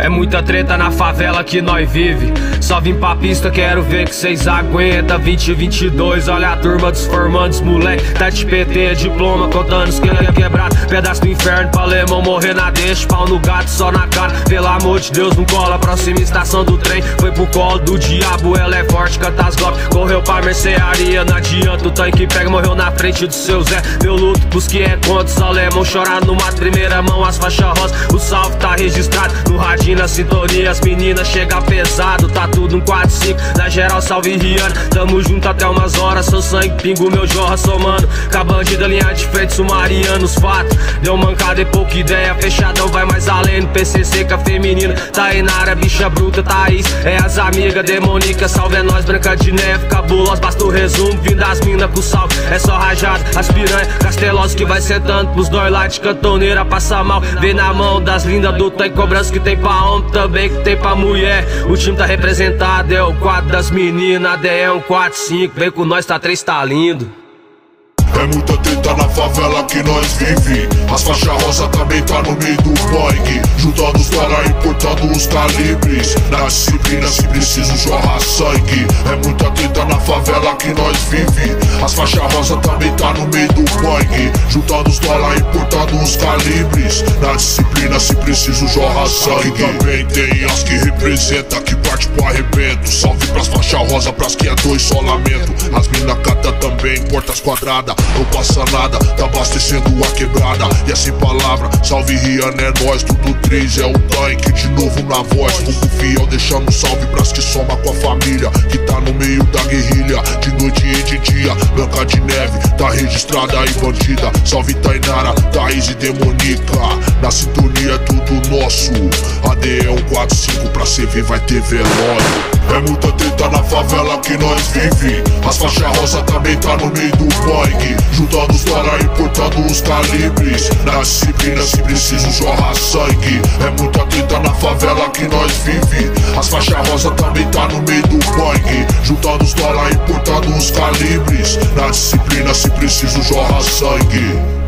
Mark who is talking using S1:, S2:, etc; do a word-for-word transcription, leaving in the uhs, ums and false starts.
S1: É muita treta na favela que nós vive. Só vim pra pista, quero ver que cês aguenta. Vinte e vinte e dois, olha a turma dos formandos, moleque. Tá de P T, diploma, contando os que é quebrado. Pedaço do inferno pra alemão morrer na deixa. Pau no gato, só na cara, pelo amor de Deus, não cola. Próxima estação do trem, foi pro colo do diabo. Ela é forte, canta as golpes, correu pra mercearia. Não adianta, o tanque pega, morreu na frente do seu Zé. Meu luto pros que é contra, os alemão chorar numa primeira mão. As faixas rosa, o salve tá registrado no radinho, na sintonia, as meninas chega pesado. Tá tudo um quatro cinco, na geral salve Rihanna. Tamo junto até umas horas, seu sangue pingo, meu jorra somando. Com a bandida, linha de frente, sumariano, os fatos. Deu mancada e pouca ideia, fechadão vai mais além. No P C C com a feminina, tá aí na área, bicha bruta, Thaís. É as amigas demonica, salve é nós, Branca de Neve, cabulosa, basta o resumo. Vindo das minas com salve, é só rajado, as piranha, castelosos que vai sentando pros dois lá de cantoneira, passa mal. Vem na mão das lindas do tanque, cobrança que tem pra homem, também que tem pra mulher. O time tá representado, é o quadro das meninas, A D é um quatro cinco, vem com nós, tá três, tá lindo.
S2: É muita treta na favela que nós vive. As faixas rosa também tá no meio do Boeing, juntando os dólares, importando os calibres. Na disciplina, se preciso, jorra sangue. É muita treta na favela que nós vive. As faixas rosa também tá no meio do Boeing, juntando os dólares, importando os calibres. Na disciplina, se preciso, jorra sangue. Aqui também tem as que representa, que parte pro arrebento. Salve pras faixas rosa, pras que é dois, só lamento. As mina cata também, portas quadradas, não passa nada, tá abastecendo a quebrada. E assim palavra, salve Rihanna, é nós, tudo três, é o tanque de novo na voz. Fogo fiel, deixando salve pras que soma com a família, que tá no meio da guerrilha, de noite e de dia. Branca de Neve, tá registrada aí bandida. Salve Tainara, Thaís e Demonica, na sintonia é tudo nosso. A D é um quatro cinco, pra C V vai ter velório. É muita treta na favela que nós vive. As faixas rosa também tá no meio do Boeing, juntando os dólares, importando os calibres. Na disciplina, se preciso, jorra sangue. É muita treta na favela que nós vive. As faixas rosa também tá no meio do Boeing, juntando os dólares, importando os calibres. Na disciplina, se preciso, jorra sangue.